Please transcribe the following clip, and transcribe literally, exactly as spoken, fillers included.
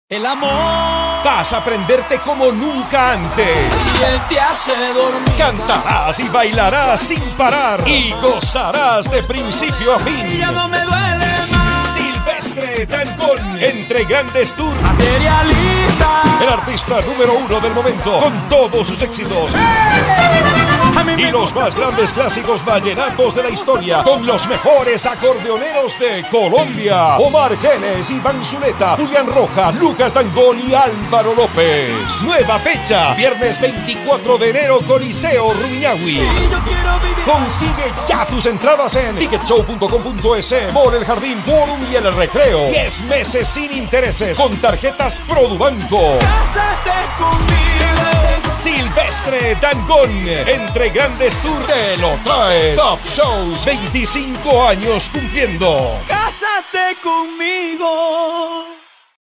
El amor. Vas a aprenderte como nunca antes. Si él te hace dormir. Cantarás y bailarás sin parar. Y gozarás de principio a fin. Ya no me duele más. Silvestre Dangond, Entre Grandes Tour. Materialista. El artista número uno del momento, con todos sus éxitos. Y los más grandes clásicos vallenatos de la historia, con los mejores acordeoneros de Colombia. Omar Geles, Iván Zuleta, Julián Rojas, Lucas Dangond y Álvaro López. Nueva fecha, viernes veinticuatro de enero, Coliseo Rumiñahui. Consigue ya tus entradas en ticket show punto com punto es, por El Jardín, Forum y El Recreo. diez meses sin intereses con tarjetas Produbanco. Cásate conmigo. Silvestre Dangond, Entre Grandes Tour, te lo trae Top Shows, veinticinco años cumpliendo. Cásate conmigo.